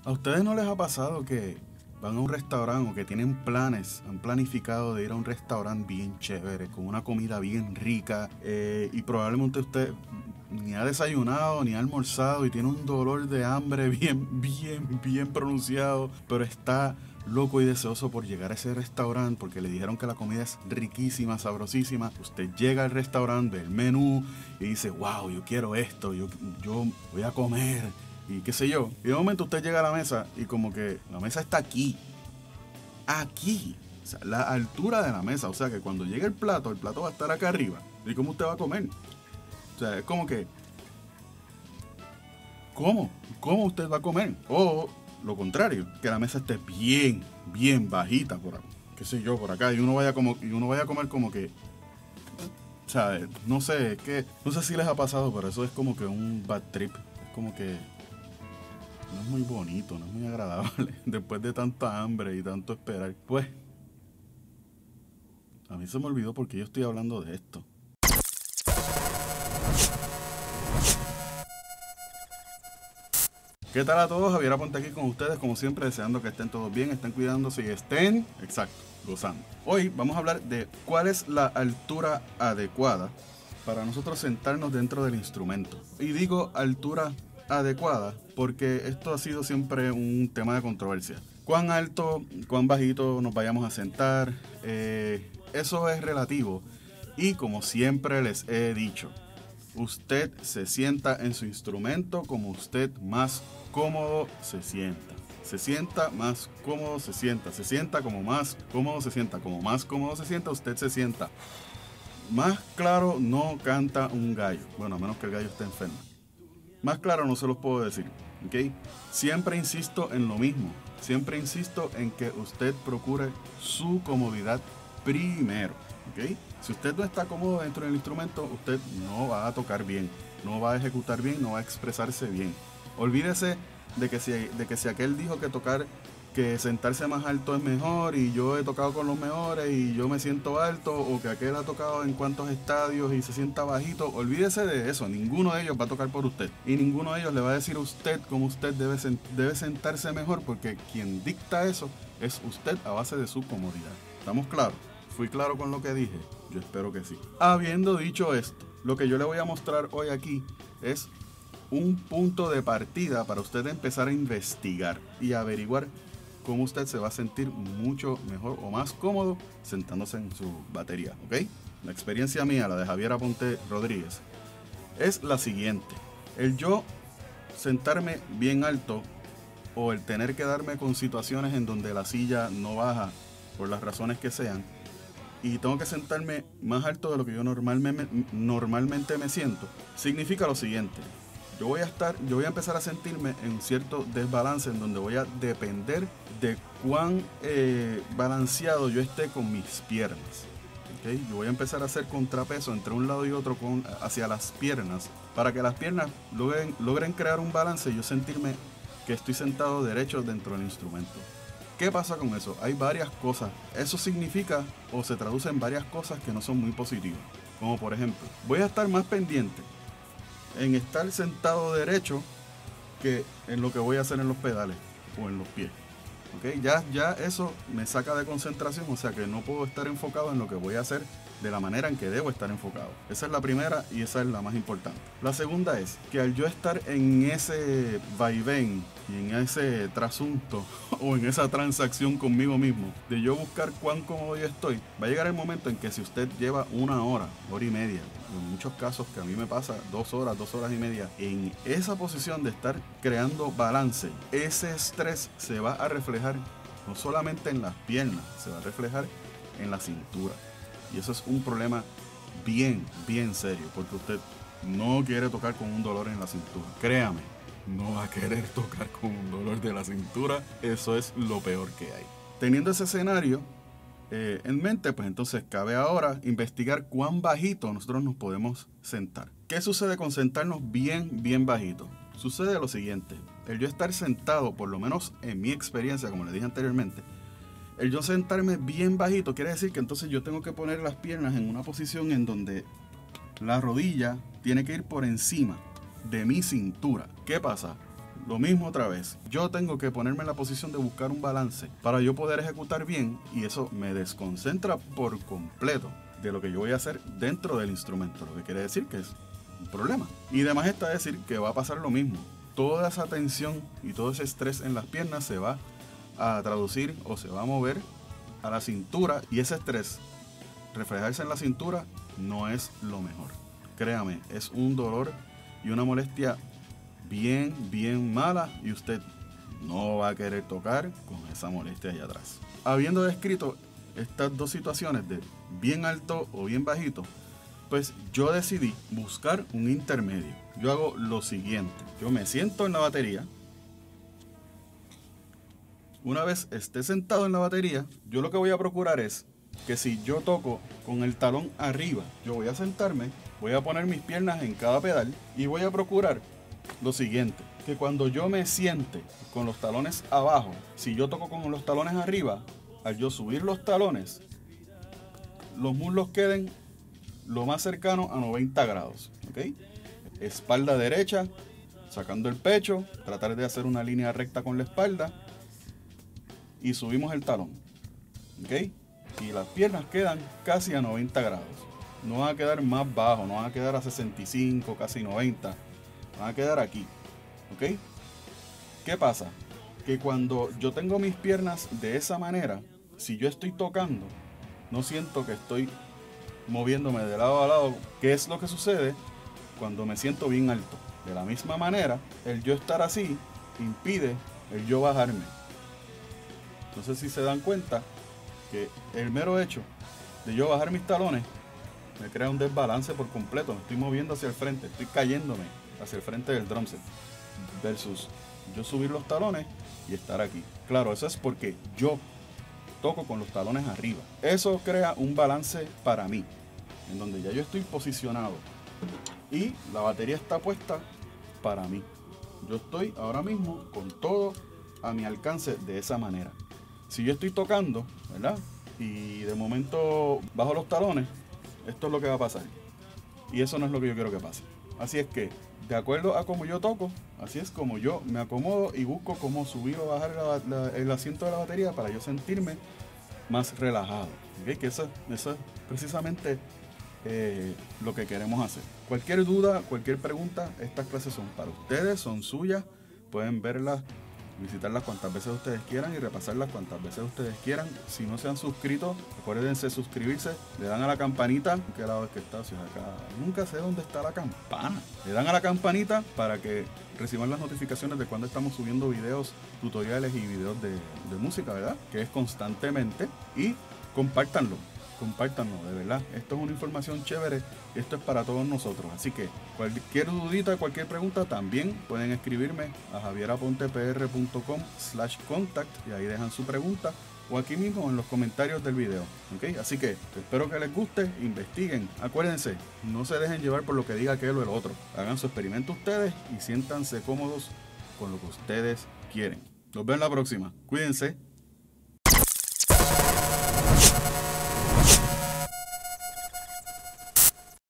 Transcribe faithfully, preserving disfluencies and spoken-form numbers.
¿A ustedes no les ha pasado que van a un restaurante o que tienen planes, han planificado de ir a un restaurante bien chévere, con una comida bien rica, eh, y probablemente usted ni ha desayunado ni ha almorzado y tiene un dolor de hambre bien, bien, bien pronunciado, pero está loco y deseoso por llegar a ese restaurante porque le dijeron que la comida es riquísima, sabrosísima? Usted llega al restaurante, ve el menú y dice, wow, yo quiero esto, yo, yo voy a comer y qué sé yo. Y de momento usted llega a la mesa y como que la mesa está aquí, aquí, o sea, la altura de la mesa, o sea que cuando llegue el plato, el plato va a estar acá arriba. ¿Y cómo usted va a comer? O sea, es como que, ¿cómo? ¿Cómo usted va a comer? O lo contrario, que la mesa esté bien, bien bajita por acá, qué sé yo, por acá, y uno vaya como, y uno vaya a comer como que, o sea, no sé, es que, no sé si les ha pasado, pero eso es como que un bad trip, es como que no es muy bonito, no es muy agradable, después de tanta hambre y tanto esperar. Pues, a mí se me olvidó porque yo estoy hablando de esto. ¿Qué tal a todos? Javier Aponte aquí con ustedes, como siempre, deseando que estén todos bien, estén cuidándose y estén, exacto, gozando. Hoy vamos a hablar de cuál es la altura adecuada para nosotros sentarnos dentro del instrumento. Y digo altura adecuada porque esto ha sido siempre un tema de controversia. Cuán alto, cuán bajito nos vayamos a sentar, eh, eso es relativo. Y como siempre les he dicho, usted se sienta en su instrumento como usted más cómodo se sienta. Se sienta más cómodo se sienta. Se sienta como más cómodo se sienta. Como más cómodo se sienta, usted se sienta. Más claro no canta un gallo. Bueno, a menos que el gallo esté enfermo. Más claro no se los puedo decir. ¿Ok? Siempre insisto en lo mismo. Siempre insisto en que usted procure su comodidad primero. ¿Ok? Si usted no está cómodo dentro del instrumento, usted no va a tocar bien, no va a ejecutar bien, no va a expresarse bien. Olvídese de que si, de que si aquel dijo que tocar, que sentarse más alto es mejor y yo he tocado con los mejores y yo me siento alto, o que aquel ha tocado en cuantos estadios y se sienta bajito. Olvídese de eso, ninguno de ellos va a tocar por usted y ninguno de ellos le va a decir a usted cómo usted debe, debe sentarse mejor, porque quien dicta eso es usted a base de su comodidad. ¿Estamos claros? ¿Fui claro con lo que dije? Yo espero que sí. Habiendo dicho esto, lo que yo le voy a mostrar hoy aquí es un punto de partida para usted empezar a investigar y averiguar cómo usted se va a sentir mucho mejor o más cómodo sentándose en su batería, ¿ok? La experiencia mía, la de Javier Aponte Rodríguez, es la siguiente. El yo sentarme bien alto o el tener que darme con situaciones en donde la silla no baja por las razones que sean, y tengo que sentarme más alto de lo que yo normalmente, normalmente me siento, significa lo siguiente. Yo voy a estar, yo voy a empezar a sentirme en cierto desbalance en donde voy a depender de cuán eh, balanceado yo esté con mis piernas. ¿Okay? Yo voy a empezar a hacer contrapeso entre un lado y otro con, hacia las piernas, para que las piernas logren, logren crear un balance y yo sentirme que estoy sentado derecho dentro del instrumento. ¿Qué pasa con eso? Hay varias cosas. Eso significa o se traduce en varias cosas que no son muy positivas. Como por ejemplo, voy a estar más pendiente en estar sentado derecho que en lo que voy a hacer en los pedales o en los pies. ¿Okay? Ya, ya eso me saca de concentración, o sea que no puedo estar enfocado en lo que voy a hacer de la manera en que debo estar enfocado. Esa es la primera y esa es la más importante. La segunda es que al yo estar en ese vaivén y en ese trasunto o en esa transacción conmigo mismo de yo buscar cuán cómodo yo estoy, va a llegar el momento en que si usted lleva una hora, hora y media, en muchos casos que a mí me pasa dos horas, dos horas y media, en esa posición de estar creando balance, ese estrés se va a reflejar no solamente en las piernas, se va a reflejar en la cintura. Y eso es un problema bien, bien serio, porque usted no quiere tocar con un dolor en la cintura. Créame, no va a querer tocar con un dolor de la cintura. Eso es lo peor que hay. Teniendo ese escenario eh, en mente, pues entonces cabe ahora investigar cuán bajito nosotros nos podemos sentar. ¿Qué sucede con sentarnos bien, bien bajito? Sucede lo siguiente. El yo estar sentado, por lo menos en mi experiencia, como les dije anteriormente, el yo sentarme bien bajito quiere decir que entonces yo tengo que poner las piernas en una posición en donde la rodilla tiene que ir por encima de mi cintura. ¿Qué pasa? lo mismo otra vez. Yo tengo que ponerme en la posición de buscar un balance para yo poder ejecutar bien, y eso me desconcentra por completo de lo que yo voy a hacer dentro del instrumento, lo que quiere decir que es un problema. Y además está decir que va a pasar lo mismo. Toda esa tensión y todo ese estrés en las piernas se va a traducir o se va a mover a la cintura, y ese estrés reflejarse en la cintura no es lo mejor. Créame, es un dolor y una molestia bien, bien mala, y usted no va a querer tocar con esa molestia allá atrás. Habiendo descrito estas dos situaciones de bien alto o bien bajito, pues yo decidí buscar un intermedio. Yo hago lo siguiente: yo me siento en la batería. Una vez esté sentado en la batería, yo lo que voy a procurar es que si yo toco con el talón arriba, yo voy a sentarme, voy a poner mis piernas en cada pedal y voy a procurar lo siguiente: que cuando yo me siente con los talones abajo, si yo toco con los talones arriba, al yo subir los talones, los muslos queden lo más cercano a noventa grados, ¿ok? Espalda derecha, sacando el pecho, tratar de hacer una línea recta con la espalda y subimos el talón, ¿ok? Y las piernas quedan casi a noventa grados. No van a quedar más bajo, no van a quedar a sesenta y cinco, casi noventa. Van a quedar aquí, ¿ok? ¿Qué pasa? Que cuando yo tengo mis piernas de esa manera, si yo estoy tocando, no siento que estoy moviéndome de lado a lado. ¿Qué es lo que sucede cuando me siento bien alto? De la misma manera, el yo estar así impide el yo bajarme. No sé si se dan cuenta que el mero hecho de yo bajar mis talones me crea un desbalance por completo. Me estoy moviendo hacia el frente, estoy cayéndome hacia el frente del drum set, versus yo subir los talones y estar aquí. Claro, eso es porque yo toco con los talones arriba. Eso crea un balance para mí, en donde ya yo estoy posicionado y la batería está puesta para mí. Yo estoy ahora mismo con todo a mi alcance de esa manera. Si yo estoy tocando, ¿verdad?, y de momento bajo los talones, esto es lo que va a pasar. Y eso no es lo que yo quiero que pase. Así es que, de acuerdo a cómo yo toco, así es como yo me acomodo y busco cómo subir o bajar la, la, el asiento de la batería para yo sentirme más relajado. ¿Okay? Que eso, eso es precisamente eh, lo que queremos hacer. Cualquier duda, cualquier pregunta, estas clases son para ustedes, son suyas. Pueden verlas, visitarlas cuantas veces ustedes quieran y repasarlas cuantas veces ustedes quieran. Si no se han suscrito, acuérdense suscribirse, le dan a la campanita. ¿En qué lado es que está? Si es acá, nunca sé dónde está la campana. Le dan a la campanita para que reciban las notificaciones de cuando estamos subiendo videos, tutoriales y videos de, de música, ¿verdad? Que es constantemente. Y compártanlo, compártanlo, de verdad. Esto es una información chévere, esto es para todos nosotros. Así que cualquier dudita, cualquier pregunta, también pueden escribirme a javierapontepr punto com slash contact y ahí dejan su pregunta, o aquí mismo en los comentarios del video. ¿Okay? Así que espero que les guste, investiguen. Acuérdense, no se dejen llevar por lo que diga aquel o el otro. Hagan su experimento ustedes y siéntanse cómodos con lo que ustedes quieren. Nos vemos la próxima. Cuídense.